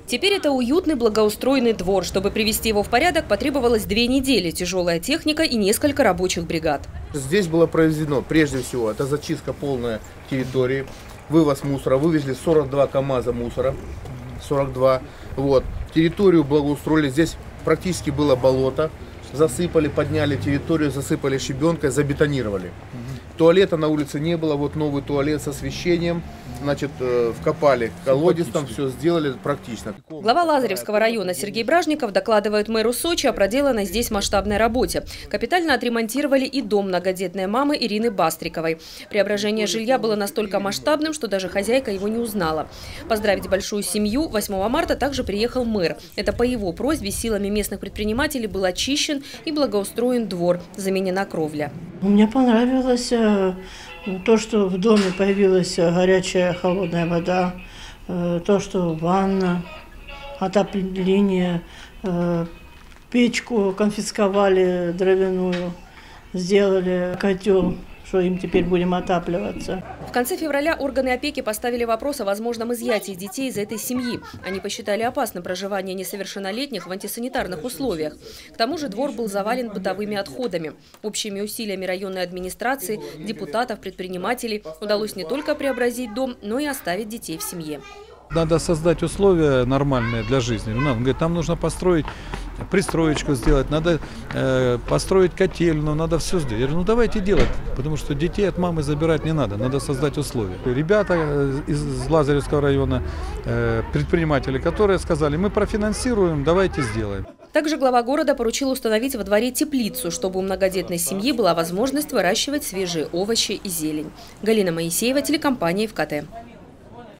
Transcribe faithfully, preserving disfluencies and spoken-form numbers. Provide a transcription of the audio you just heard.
Теперь это уютный, благоустроенный двор. Чтобы привести его в порядок, потребовалось две недели, тяжелая техника и несколько рабочих бригад. Здесь было произведено, прежде всего, это зачистка полной территории, вывоз мусора. Вывезли сорок два КАМАЗа мусора, сорок два. Вот. Территорию благоустроили, здесь практически было болото. Засыпали, подняли территорию, засыпали щебенкой, забетонировали. Туалета на улице не было, вот новый туалет с освещением. Значит, вкопали колодец, там все сделали практично. Глава Лазаревского района Сергей Бражников докладывает мэру Сочи о проделанной здесь масштабной работе. Капитально отремонтировали и дом многодетной мамы Ирины Бастриковой. Преображение жилья было настолько масштабным, что даже хозяйка его не узнала. Поздравить большую семью восьмого марта также приехал мэр. Это по его просьбе силами местных предпринимателей был очищен и благоустроен двор, заменена кровля. Мне понравилось то, что в доме появилась горячая холодная вода, то, что ванна, отопление, печку конфисковали дровяную, сделали котел, что им теперь будем отапливаться. В конце февраля органы опеки поставили вопрос о возможном изъятии детей из этой семьи. Они посчитали опасным проживание несовершеннолетних в антисанитарных условиях. К тому же двор был завален бытовыми отходами. Общими усилиями районной администрации, депутатов, предпринимателей удалось не только преобразить дом, но и оставить детей в семье. Надо создать условия нормальные для жизни. Он говорит, нам нужно построить пристроечку сделать, надо э, построить котельную, надо все сделать. Я говорю, ну давайте делать, потому что детей от мамы забирать не надо, надо создать условия. Ребята из Лазаревского района, э, предприниматели, которые сказали, мы профинансируем, давайте сделаем. Также глава города поручил установить во дворе теплицу, чтобы у многодетной семьи была возможность выращивать свежие овощи и зелень. Галина Моисеева, телекомпания ФКТ.